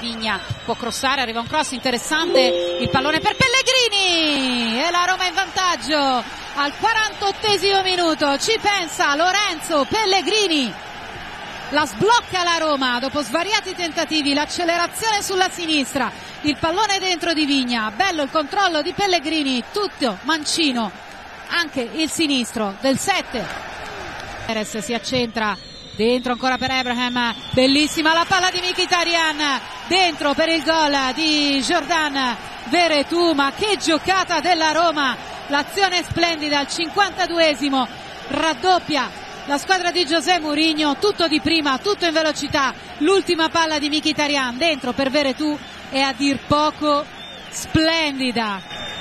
Vigna può crossare, arriva un cross interessante, il pallone per Pellegrini e la Roma in vantaggio al 48esimo minuto. Ci pensa Lorenzo Pellegrini, la sblocca la Roma dopo svariati tentativi, l'accelerazione sulla sinistra, il pallone dentro di Vigna, bello il controllo di Pellegrini, tutto mancino, anche il sinistro del 7. Perez si accentra, dentro ancora per Abraham, bellissima la palla di Mkhitaryan, dentro per il gol di Jordan Veretout, ma che giocata della Roma, l'azione splendida al 52esimo, raddoppia la squadra di José Mourinho, tutto di prima, tutto in velocità, l'ultima palla di Mkhitaryan dentro per Veretout è a dir poco splendida.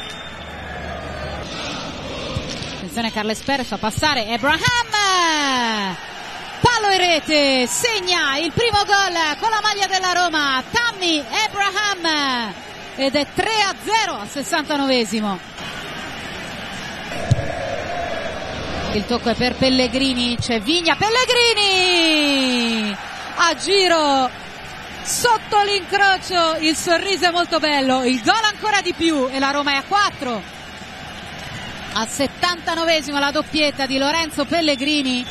Attenzione, Carles Perez fa passare Abraham, palo e rete, segna il primo gol con la maglia della Roma Tammy Abraham ed è 3-0 al 69esimo. Il tocco è per Pellegrini, c'è Vigna, Pellegrini a giro sotto l'incrocio, il sorriso è molto bello, il gol ancora di più e la Roma è a 4. Al 79esimo la doppietta di Lorenzo Pellegrini.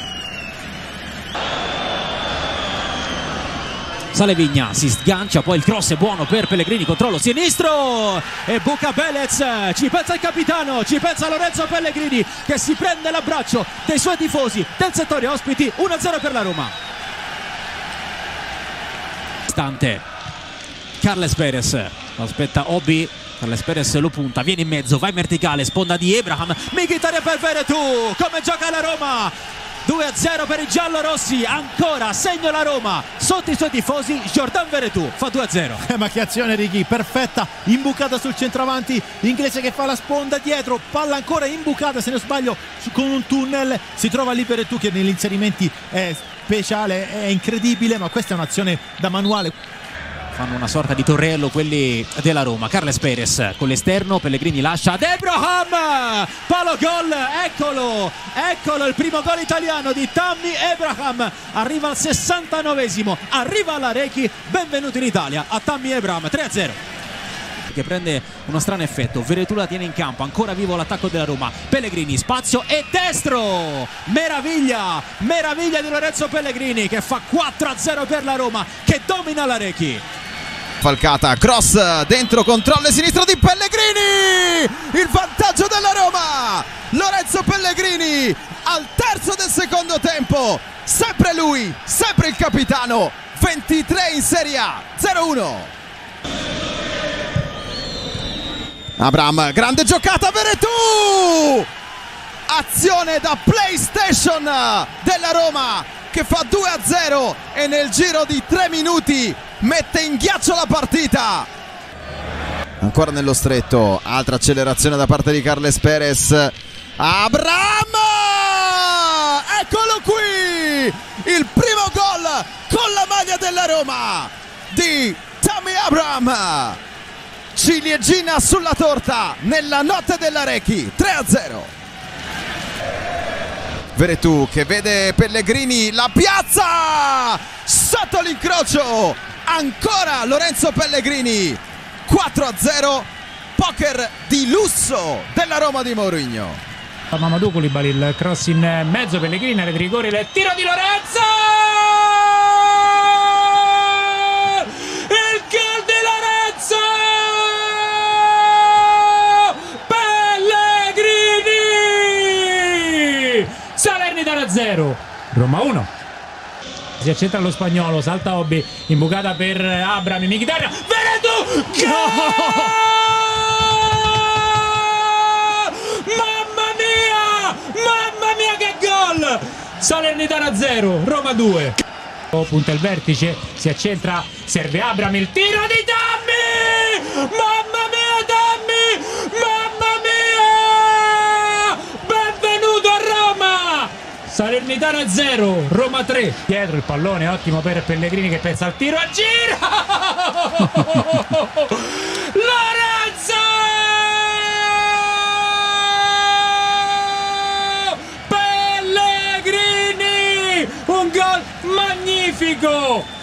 Sale Vigna, si sgancia, poi il cross è buono per Pellegrini, controllo sinistro e buca Belez, ci pensa il capitano, ci pensa Lorenzo Pellegrini che si prende l'abbraccio dei suoi tifosi del settore ospiti. 1-0 per la Roma. Istante, Carles Perez, aspetta Obi, Carles Perez lo punta, viene in mezzo, va in verticale, sponda di Abraham, Mkhitaryan per Veretout, come gioca la Roma? 2-0 per i giallorossi, ancora segna la Roma sotto i suoi tifosi. Jordan Veretout fa 2-0. Ma che azione, Righi, perfetta, imbucata sul centravanti inglese che fa la sponda dietro, palla ancora imbucata se non sbaglio con un tunnel, si trova lì Veretout che negli inserimenti è speciale, è incredibile, ma questa è un'azione da manuale. Fanno una sorta di torrello quelli della Roma. Carles Perez con l'esterno, Pellegrini lascia ad Abraham, palo gol, eccolo il primo gol italiano di Tammy Abraham, arriva al 69esimo, arriva alla Rechi, benvenuto in Italia a Tammy Abraham. 3-0 che prende uno strano effetto, Veretout la tiene in campo, ancora vivo l'attacco della Roma, Pellegrini, spazio e destro, meraviglia di Lorenzo Pellegrini che fa 4-0 per la Roma, che domina la Rechi. Falcata, cross dentro, controllo sinistro di Pellegrini, il vantaggio della Roma, Lorenzo Pellegrini al terzo del secondo tempo, sempre lui, sempre il capitano, 23 in Serie A, 0-1. Abraham, grande giocata, Veretout, azione da PlayStation della Roma che fa 2-0 e nel giro di 3 minuti mette in ghiaccio la partita. Ancora nello stretto, altra accelerazione da parte di Carles Perez. Abraham, eccolo qui, il primo gol con la maglia della Roma di Tammy Abraham. Ciliegina sulla torta nella notte della Rechi, 3-0. Veretout che vede Pellegrini, la piazza sotto l'incrocio, ancora Lorenzo Pellegrini, 4-0, poker di lusso della Roma di Mourinho. Mamadou Koulibaly, il cross in mezzo, Pellegrini, area di rigore, il tiro di Lorenzo, il gol di Lorenzo Pellegrini, Salernitana 0, Roma 1. Si accentra lo spagnolo, salta Obi, imbucata per Abraham, Mkhitaryan, Veretout, gol! Mamma mia che gol! Salernitana 0, Roma 2. Punta il vertice, si accentra, serve Abraham, il tiro di Tammy! Mamma mia Tammy! Mamma mia! Benvenuto a Roma! Salernitana 0, Roma 3. Dietro il pallone, ottimo per Pellegrini che pensa al tiro a giro! Lorenzo! Pellegrini! Un gol magnifico!